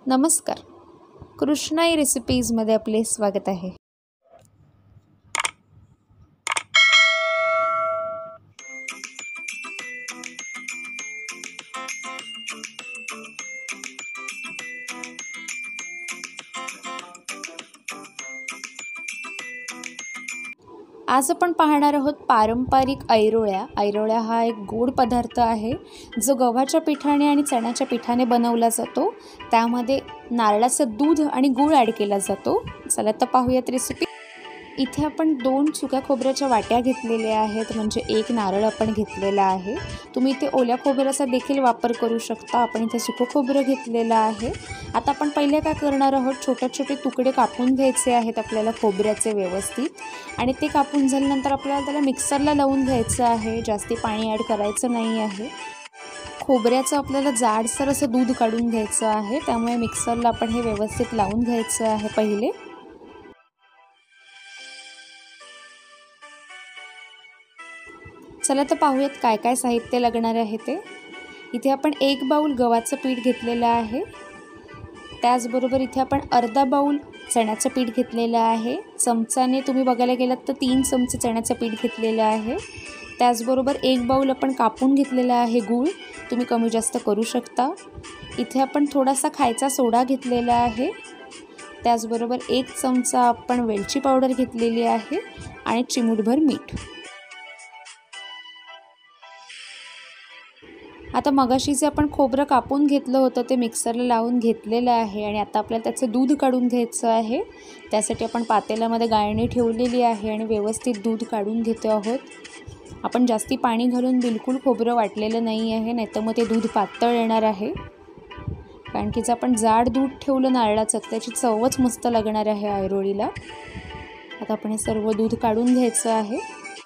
नमस्कार. कृष्णाई रेसिपीजमध्ये आपले स्वागत आहे. आज आपण पाहणार आहोत पारंपरिक ऐरोळ्या. ऐरोळ्या हा एक गोड पदार्थ आहे जो गव्हाच्या पिठाने आणि चण्याच्या पिठाने बनवला जातो. त्यामध्ये नारळाचं दूध आणि गूळ ॲड केला जातो. चला तर पाहूयात रेसिपी. इथे आपण 2 सुक्या खोबऱ्याच्या वाट्या घेतलेल्या आहेत, म्हणजे 1 नारळ आपण घेतलेला आहे. तुम्ही इथे ओल्या खोबऱ्याचा देखील वापर करू शकता. आपण इथे सुकं खोबरं घेतलेलं आहे. आता आपण पहिले काय करणार आहोत, छोटे छोटे तुकडे कापून घ्यायचे आहेत आपल्याला खोबऱ्याचे व्यवस्थित. आणि ते कापून झाल्यानंतर आपल्याला त्याला मिक्सरला लावून घ्यायचं आहे. जास्ती पाणी ॲड करायचं नाही आहे. खोबऱ्याचं आपल्याला जाडसर असं दूध काढून घ्यायचं आहे, त्यामुळे मिक्सरला आपण हे व्यवस्थित लावून घ्यायचं आहे पहिले. चला तर पाहूयात काय काय साहित्य लागणार आहे ते. इथे आपण 1 बाउल गव्हाचं पीठ घेतलेलं आहे. त्याचबरोबर इथे आपण अर्धा बाउल चण्याचं पीठ घेतलेलं आहे. चमचाने तुम्ही बघायला गेलात तर 3 चमचे चण्याचं पीठ घेतलेलं आहे. त्याचबरोबर 1 बाउल आपण कापून घेतलेला आहे गूळ. तुम्ही कमी जास्त करू शकता. इथे आपण थोडासा खायचा सोडा घेतलेला आहे. त्याचबरोबर 1 चमचा आपण वेलची पावडर घेतलेली आहे आणि चिमूटभर मीठ. आता मगाशी जे आपण खोबरं कापून घेतलं होतं ते मिक्सरला लावून घेतलेलं आहे आणि आता आपल्याला त्याचं दूध काढून घ्यायचं आहे. त्यासाठी आपण पातेल्यामध्ये गाळणी ठेवलेली आहे आणि व्यवस्थित दूध काढून घेतो आहोत. आपण जास्ती पाणी घालून बिलकुल खोबरं वाटलेलं नाही आहे, नाहीतर मग ते दूध पातळ येणार आहे. कारण की जर आपण जाड दूध ठेवलं नारळाचं त्याची चवच मस्त लागणार आहे ऐरोळीला. आता आपण हे सर्व दूध काढून घ्यायचं आहे.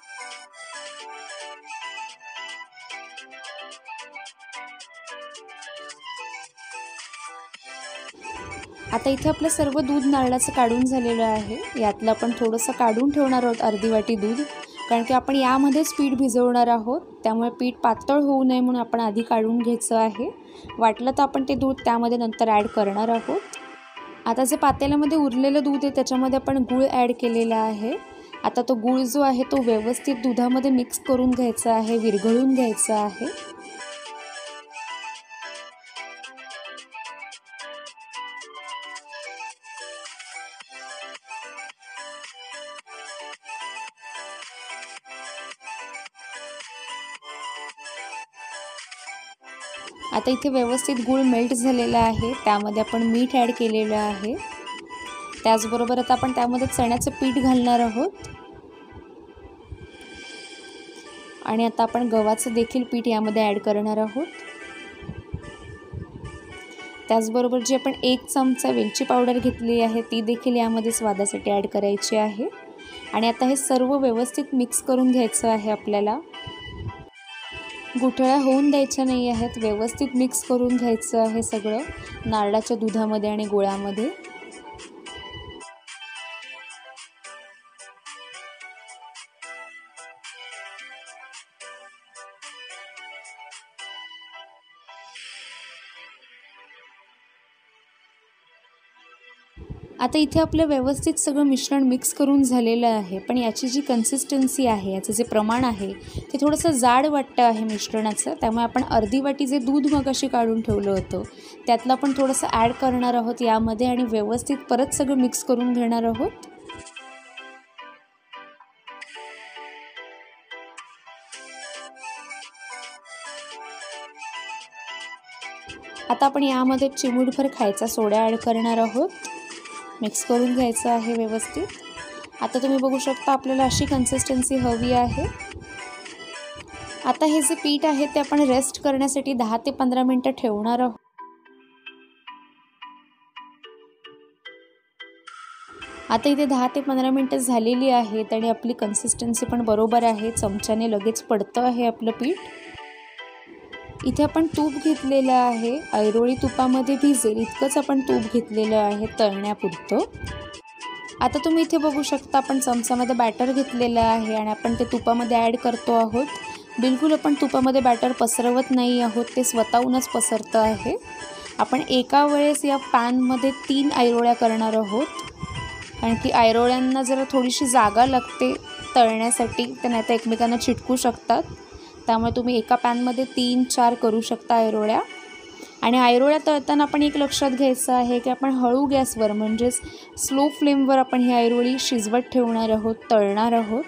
आता इथे आपलं सर्व दूध नारळाचं काढून झालेलं आहे. यातलं आपण थोडंसं काढून ठेवणार आहोत, अर्धी वाटी दूध. कारण की आपण यामध्येच पीठ भिजवणार आहोत, त्यामुळे पीठ पातळ होऊ नये म्हणून आपण आधी काढून घ्यायचं आहे. वाटलं तर आपण ते दूध त्यामध्ये नंतर ॲड करणार आहोत. आता जे पातेल्यामध्ये उरलेलं दूध आहे त्याच्यामध्ये आपण गूळ ॲड केलेला आहे. आता तो गूळ जो आहे तो व्यवस्थित दुधामध्ये मिक्स करून घ्यायचा आहे, विरघळून घ्यायचा आहे. आता इथे व्यवस्थित गूळ मेल्ट झालेला आहे. त्यामध्ये आपण मीठ ॲड केलेलं आहे. त्याचबरोबर आता आपण त्यामध्ये चण्याचं पीठ घालणार आहोत आणि आता आपण गव्हाचं देखील पीठ यामध्ये ॲड करणार आहोत. त्याचबरोबर जी आपण 1 चमचा वेलची पावडर घेतली आहे ती देखील यामध्ये स्वादासाठी ॲड करायची आहे. आणि आता हे सर्व व्यवस्थित मिक्स करून घ्यायचं आहे आपल्याला. गुठळ्या होऊन द्यायच्या नाही आहेत, व्यवस्थित मिक्स करून घ्यायचं आहे सगळं नारळाच्या दुधामध्ये आणि गुळामध्ये. आता इथे आपलं व्यवस्थित सगळं मिश्रण मिक्स करून झालेलं आहे. पण याची जी कन्सिस्टन्सी आहे, याचं जे प्रमाण आहे ते थोडंसं जाड वाटतं आहे मिश्रणाचं. त्यामुळे आपण अर्धी वाटी जे दूध मगाशी काढून ठेवलं होतं त्यातलं आपण थोडंसं ॲड करणार आहोत यामध्ये आणि व्यवस्थित परत सगळं मिक्स करून घेणार आहोत. आता आपण यामध्ये चिमूटभर खायचा सोडा ॲड करणार आहोत. मिक्स करून घ्यायचं आहे व्यवस्थित. आता तुम्ही बघू शकता आपल्याला अशी कन्सिस्टन्सी हवी आहे. आता हे जे पीठ आहे ते आपण रेस्ट करण्यासाठी 10 ते 15 मिनटं ठेवणार आहोत. आता इथे 10 ते 15 मिनटं झालेली आहेत आणि आपली कन्सिस्टन्सी पण बरोबर आहे. चमच्याने लगेच पडतं आहे आपलं पीठ. इथे आपण तूप घेतलेलं आहे. ऐरोळी तुपामध्ये भिजेल इतकंच आपण तूप घेतलेलं आहे तळण्यापुरतं. आता तुम्ही इथे बघू शकता आपण चमचामध्ये बॅटर घेतलेलं आहे आणि आपण ते तुपामध्ये ॲड करतो आहोत. बिलकुल आपण तुपामध्ये बॅटर पसरवत नाही आहोत, ते स्वतःहूनच पसरतं आहे. आपण एका वेळेस या पॅनमध्ये 3 ऐरोळ्या करणार आहोत, कारण की ऐरोळ्यांना जरा थोडीशी जागा लागते तळण्यासाठी, ते नाही तर एकमेकांना चिटकू शकतात. त्यामुळे तुम्ही एका पॅनमध्ये 3-4 करू शकता ऐरोळ्या. आणि ऐरोळ्या तळताना आपण एक लक्षात घ्यायचं आहे की आपण हळू गॅसवर म्हणजेच स्लो फ्लेमवर आपण ही ऐरोळी शिजवत ठेवणार आहोत, तळणार आहोत.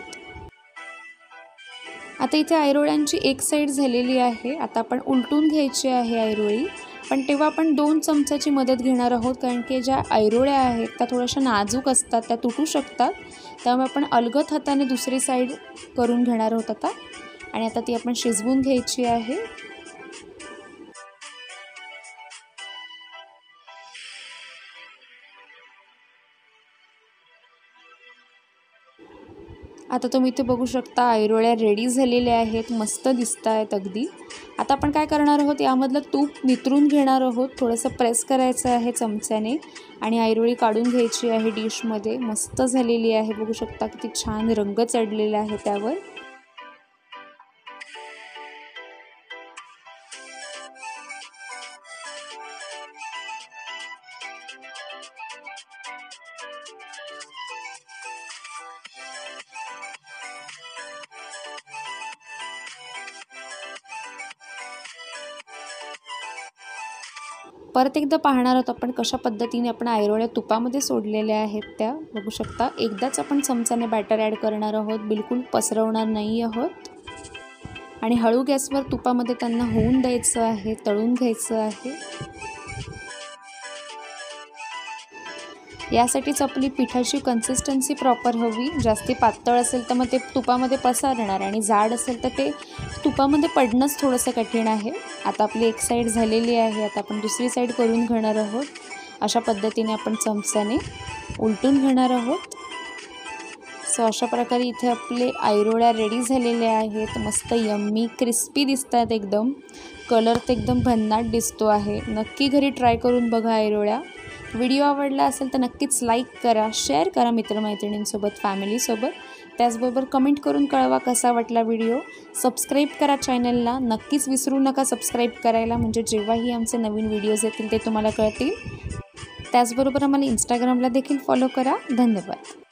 आता इथे ऐरोळ्यांची एक साईड झालेली आहे. आता आपण उलटून घ्यायची आहे ऐरोळी, पण तेव्हा आपण 2 चमचाची मदत घेणार आहोत, कारण की ज्या ऐरोळ्या आहेत त्या थोड्याशा नाजूक असतात, त्या तुटू शकतात. त्यामुळे आपण अलगद हाताने दुसरी साईड करून घेणार आहोत आता. आणि आता ती आपण शिजवून घ्यायची आहे. आता तुम्ही इथे बघू शकता ऐरोळ्या रेडी झालेल्या आहेत, मस्त दिसत आहेत अगदी. आता आपण काय करणार आहोत, यामधलं तूप नितरून घेणार आहोत, थोडंसं प्रेस करायचं आहे चमच्याने आणि ऐरोळी काढून घ्यायची आहे डिशमध्ये. मस्त झालेली आहे, बघू शकता किती छान रंग चढलेला आहे त्यावर. परत एकदा पाहणार आहोत आपण कशा पद्धतीने आपण ऐरोळ्या तुपामध्ये सोडलेल्या आहेत त्या बघू शकता. एकदाच आपण चमच्याने बॅटर ॲड करणार आहोत, बिलकुल पसरवणार नाही आहोत. आणि हळू गॅसवर तुपामध्ये त्यांना होऊन द्यायचं आहे, तळून घ्यायचं आहे. यासाठीच आपली पिठाची कन्सिस्टन्सी प्रॉपर हवी. जास्ती पातळ असेल तर मग ते तुपामध्ये पसरणार आणि जाड असेल तर ते तुपामध्ये पडणंच थोडंसं कठीण आहे. आता आपली एक साईड झालेली आहे, आता आपण दुसरी साईड करून घेणार आहोत. अशा पद्धतीने आपण चमच्याने उलटून घेणार आहोत. सो अशा प्रकारे इथे आपले ऐरोळ्या रेडी झालेले आहेत. मस्त यम्मी क्रिस्पी दिसत आहेत एकदम. कलर तर एकदम भन्नाट दिसतो आहे. नक्की घरी ट्राय करून बघा ऐरोळ्या. व्हिडिओ आवडला असेल तर नक्कीच लाईक करा, शेअर करा मित्रमैत्रिणींसोबत, फॅमिलीसोबत. त्याचबरोबर कमेंट करून कळवा कसा वाटला व्हिडिओ. सबस्क्राईब करा चॅनलला, नक्कीच विसरू नका सबस्क्राईब करायला, म्हणजे जेव्हाही आमचे नवीन व्हिडिओज येतील ते तुम्हाला कळतील. त्याचबरोबर आम्हाला इंस्टाग्रामला देखील फॉलो करा. धन्यवाद.